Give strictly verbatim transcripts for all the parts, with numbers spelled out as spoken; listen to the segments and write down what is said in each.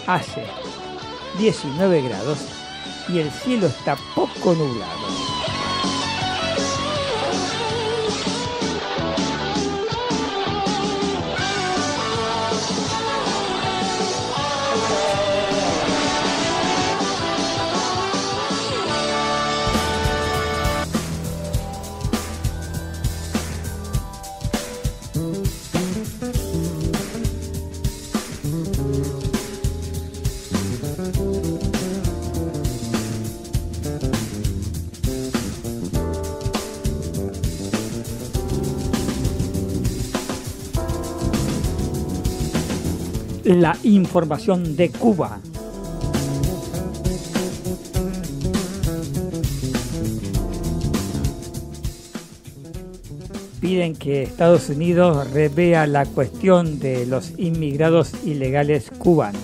hace diecinueve grados y el cielo está poco nublado. La información de Cuba. Piden que Estados Unidos revea la cuestión de los inmigrantes ilegales cubanos.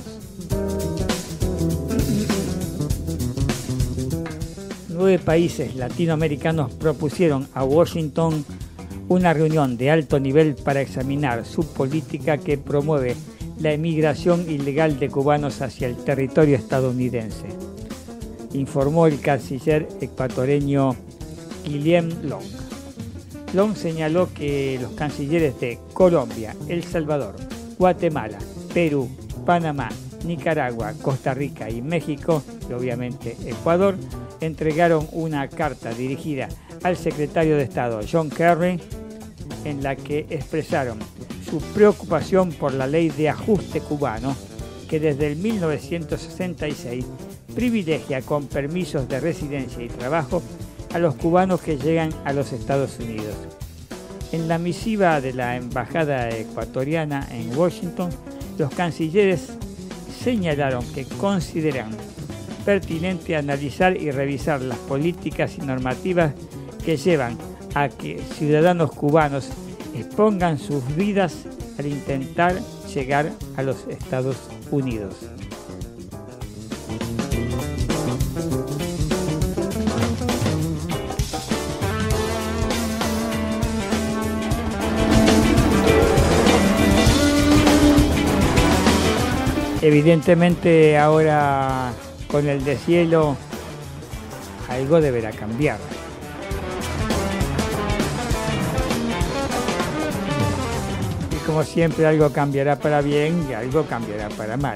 Nueve países latinoamericanos propusieron a Washington una reunión de alto nivel para examinar su política que promueve la emigración ilegal de cubanos hacia el territorio estadounidense, informó el canciller ecuatoriano Guillem Long. Long señaló que los cancilleres de Colombia, El Salvador, Guatemala, Perú, Panamá, Nicaragua, Costa Rica y México, y obviamente Ecuador, entregaron una carta dirigida al secretario de Estado John Kerry en la que expresaron su preocupación por la ley de ajuste cubano que desde el mil novecientos sesenta y seis privilegia con permisos de residencia y trabajo a los cubanos que llegan a los Estados Unidos. En la misiva de la embajada ecuatoriana en Washington, los cancilleres señalaron que consideran pertinente analizar y revisar las políticas y normativas que llevan a que ciudadanos cubanos expongan sus vidas al intentar llegar a los Estados Unidos. Evidentemente ahora con el deshielo algo deberá cambiar. Y como siempre algo cambiará para bien y algo cambiará para mal.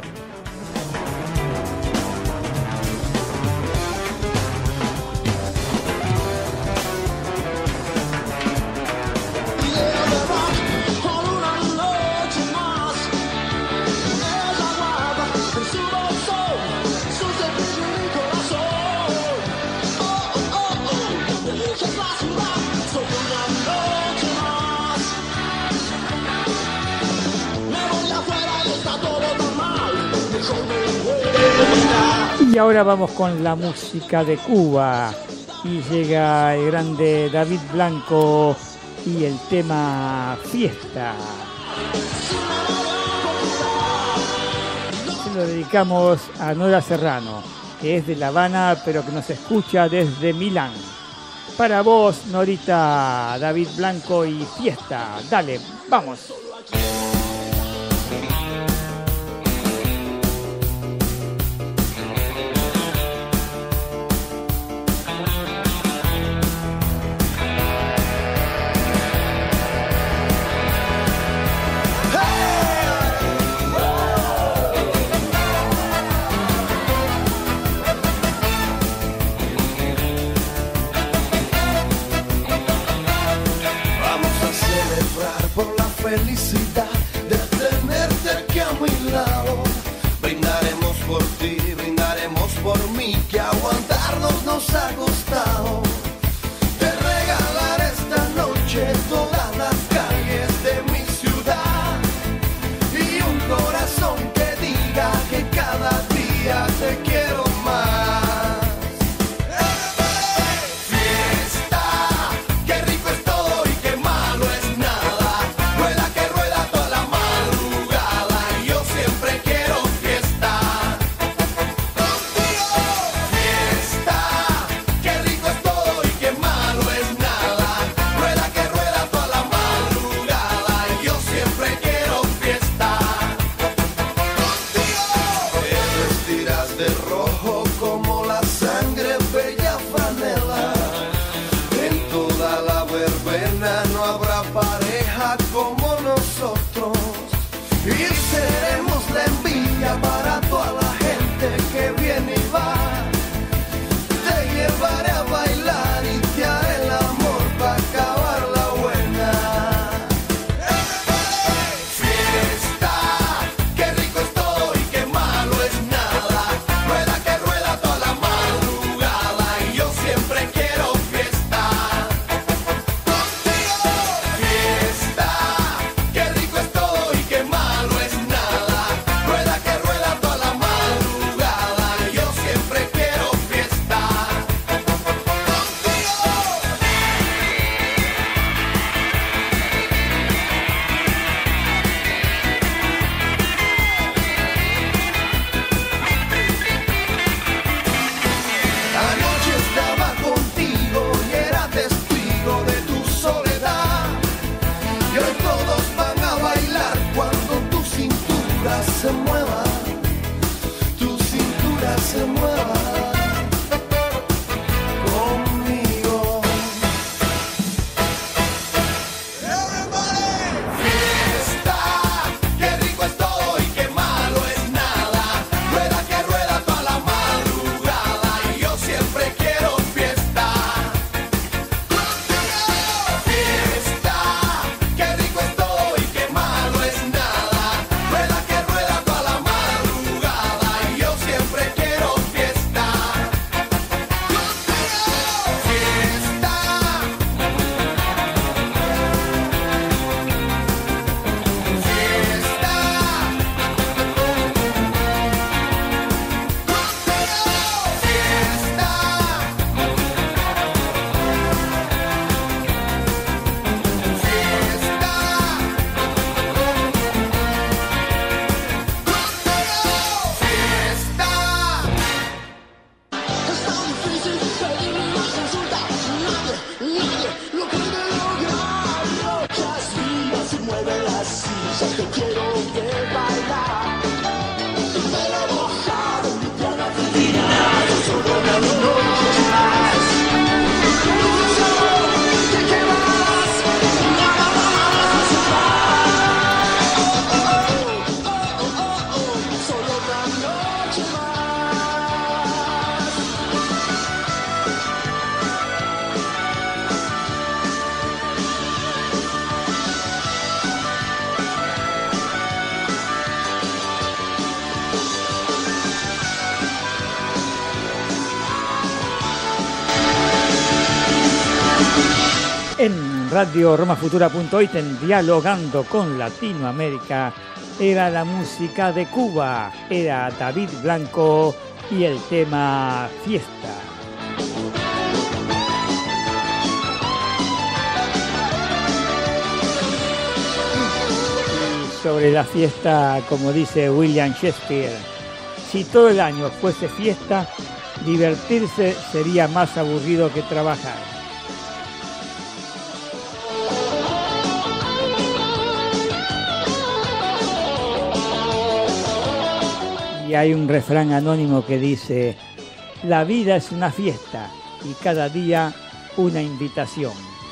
Y ahora vamos con la música de Cuba y llega el grande David Blanco y el tema Fiesta. Se lo dedicamos a Nora Serrano, que es de La Habana pero que nos escucha desde Milán. Para vos, Norita, David Blanco y Fiesta. Dale, vamos. Felicidad de tenerte aquí a mi lado. Brindaremos por ti, brindaremos por mí, que aguantarnos nos ha costado. Te regalaré esta noche todas las calles de mi ciudad y un corazón que diga que cada día te quiero más. Fiesta. En Radio Roma Futura punto it, en Dialogando con Latinoamérica, era la música de Cuba, era David Blanco y el tema Fiesta. Y sobre la fiesta, como dice William Shakespeare, si todo el año fuese fiesta, divertirse sería más aburrido que trabajar. Y hay un refrán anónimo que dice: la vida es una fiesta y cada día una invitación.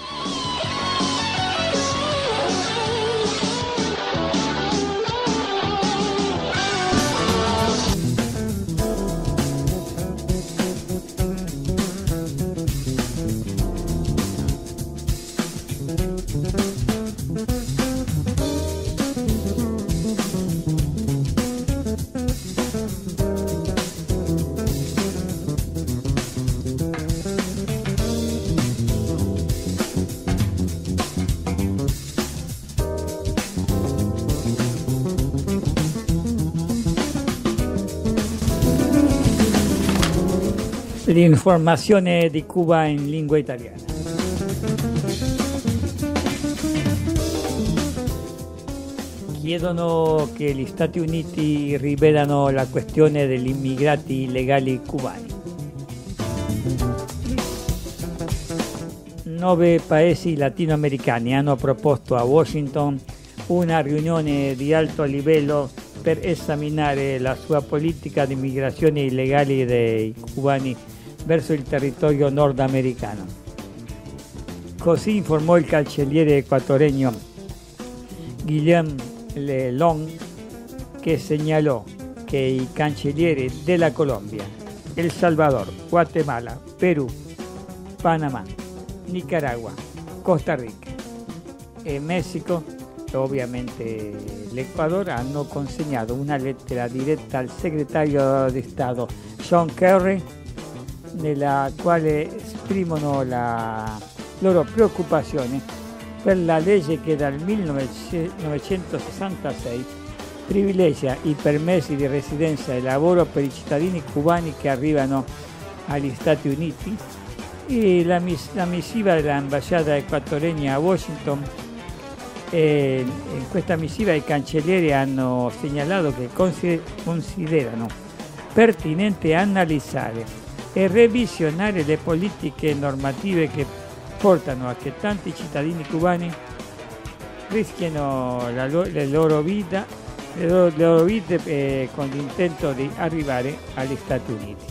L'informazione di Cuba in lingua italiana. Chiedono che gli Stati Uniti rivelano la questione degli immigrati illegali cubani. Nove paesi latinoamericani hanno proposto a Washington una riunione di alto livello per esaminare la sua politica di migrazione illegale dei cubani verso il territorio nordamericano. Così informò il cancelliere ecuatoriano Guillem León, che segnalò che i cancellieri della Colombia, El Salvador, Guatemala, Perù, Panamá, Nicaragua, Costa Rica e Messico, e ovviamente l'Ecuador, hanno consegnato una lettera diretta al segretario di Stato John Kerry, nella quale esprimono la loro preoccupazione per la legge che dal millenovecentosessantasei privilegia i permessi di residenza e lavoro per i cittadini cubani che arrivano agli Stati Uniti, e la, mis- la missiva dell'ambasciata ecuatoriana a Washington. E in questa missiva i cancellieri hanno segnalato che considerano pertinente analizzare e revisionare le politiche normative che portano a che tanti cittadini cubani rischiano la lo- le loro vita, le loro, le loro vite eh, con l'intento di arrivare agli Stati Uniti.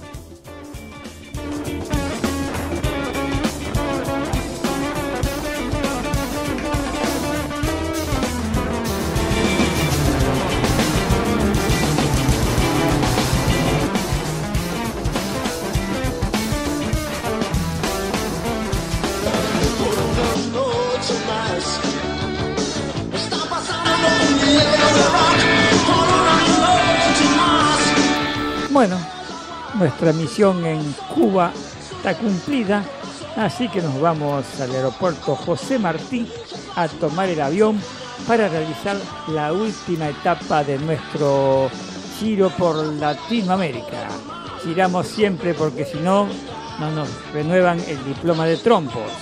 Bueno, nuestra misión en Cuba está cumplida, así que nos vamos al aeropuerto José Martí a tomar el avión para realizar la última etapa de nuestro giro por Latinoamérica. Giramos siempre porque si no, no nos renuevan el diploma de trompos.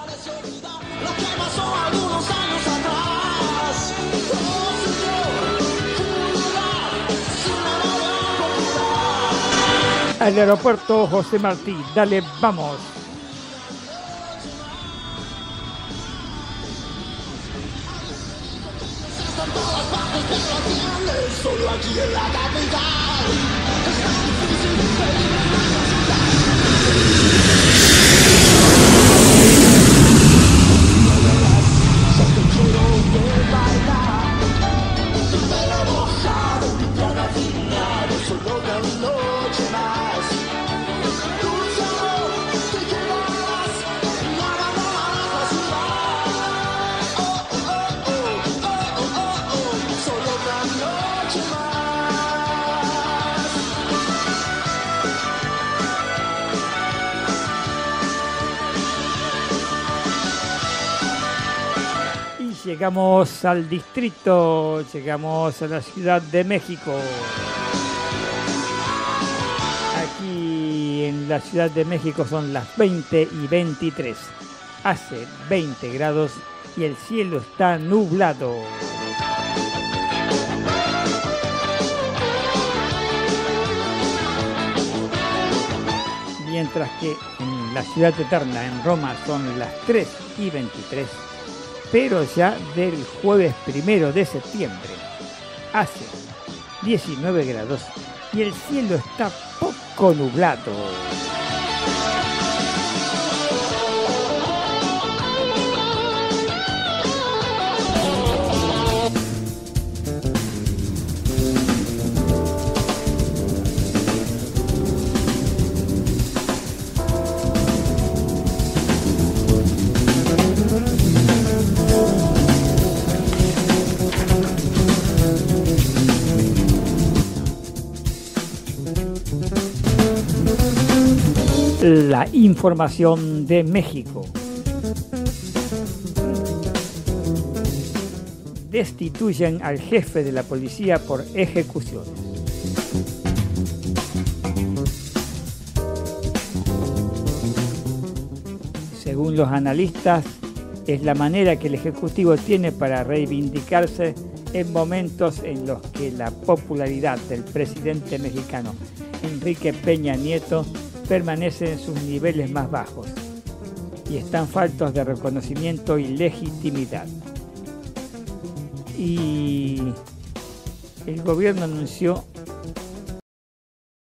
Al aeropuerto José Martí, dale, vamos. Solo aquí en la capital. Solo una noche más. Llegamos al distrito, llegamos a la Ciudad de México. Aquí en la Ciudad de México son las veinte y veintitrés. Hace veinte grados y el cielo está nublado. Mientras que en la Ciudad Eterna, en Roma, son las tres y veintitrés. Pero ya del jueves primero de septiembre hace diecinueve grados y el cielo está poco nublado. La información de México. Destituyen al jefe de la policía por ejecuciones. Según los analistas, es la manera que el Ejecutivo tiene para reivindicarse en momentos en los que la popularidad del presidente mexicano Enrique Peña Nieto permanece en sus niveles más bajos y están faltos de reconocimiento y legitimidad. Y el gobierno anunció